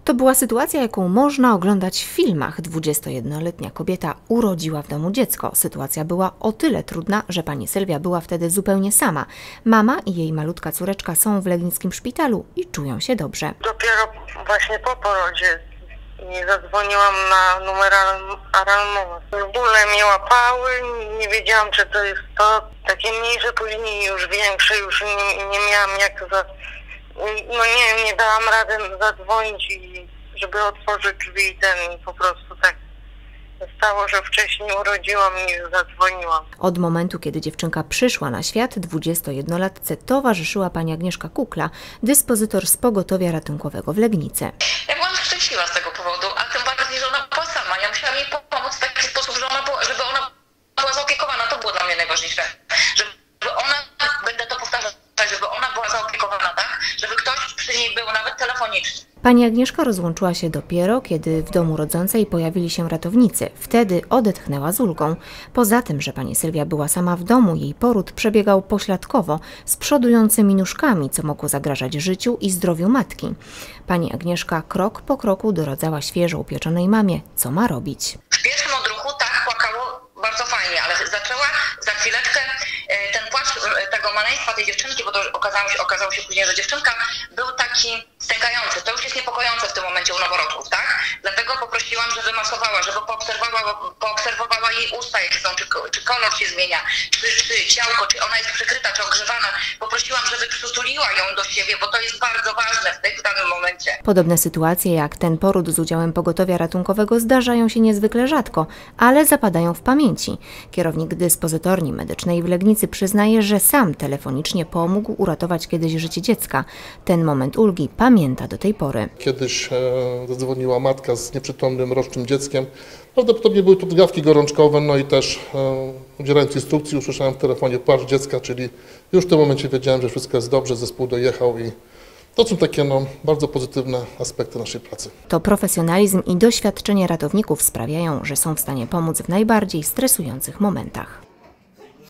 To była sytuacja, jaką można oglądać w filmach. 21-letnia kobieta urodziła w domu dziecko. Sytuacja była o tyle trudna, że pani Sylwia była wtedy zupełnie sama. Mama i jej malutka córeczka są w legnickim szpitalu i czują się dobrze. Dopiero właśnie po porodzie zadzwoniłam na numer alarmowy. Bóle mnie łapały, nie wiedziałam, czy to jest to. Takie mniejsze, później już większe, już nie miałam jak nie dałam rady zadzwonić, żeby otworzyć drzwi i po prostu tak stało, że wcześniej urodziłam i zadzwoniłam. Od momentu, kiedy dziewczynka przyszła na świat, 21-latce towarzyszyła pani Agnieszka Kukla, dyspozytor z pogotowia ratunkowego w Legnicy. Ja byłam szczęśliwa z tego powodu, a tym bardziej, że ona była sama. Ja musiałam jej pomóc w taki sposób, żeby ona była zaopiekowana. To było dla mnie najważniejsze. Żeby ona, będę to powtarzać, żeby ona była zaopiekowana, tak? Żeby ktoś przy niej był, nawet telefonicznie. Pani Agnieszka rozłączyła się dopiero, kiedy w domu rodzącej pojawili się ratownicy. Wtedy odetchnęła z ulgą. Poza tym, że pani Sylwia była sama w domu, jej poród przebiegał pośladkowo, z przodującymi nóżkami, co mogło zagrażać życiu i zdrowiu matki. Pani Agnieszka krok po kroku doradzała świeżo upieczonej mamie, co ma robić. W pierwszym odruchu tak płakało bardzo fajnie, ale zaczęła za chwileczkę ten płacz tego maleństwa, tej dziewczynki, bo to okazało się później, że dziewczynka był taki stękający. To już jest niepokojące w tym momencie u noworodków, tak? Dlatego poprosiłam, żeby masowała, żeby poobserwowała jej usta, jakie są, czy kolor się zmienia, czy ciałko, czy ona jest przykryta, czy ogrzewana. Poprosiłam, żeby przytuliła ją do siebie, bo to jest bardzo ważne w danym momencie. Podobne sytuacje jak ten poród z udziałem pogotowia ratunkowego zdarzają się niezwykle rzadko, ale zapadają w pamięci. Kierownik dyspozytorni medycznej w Legnicy przyznaje, że sam telefonicznie pomógł uratować kiedyś życie dziecka. Ten moment ulgi pamięta do tej pory. Kiedyś zadzwoniła matka z nieprzytomnym rocznym dzieckiem. Prawdopodobnie były to drgawki gorączkowe, no i też udzielając instrukcji usłyszałem w telefonie płacz dziecka, czyli już w tym momencie wiedziałem, że wszystko jest dobrze, zespół dojechał i to są takie bardzo pozytywne aspekty naszej pracy. To profesjonalizm i doświadczenie ratowników sprawiają, że są w stanie pomóc w najbardziej stresujących momentach.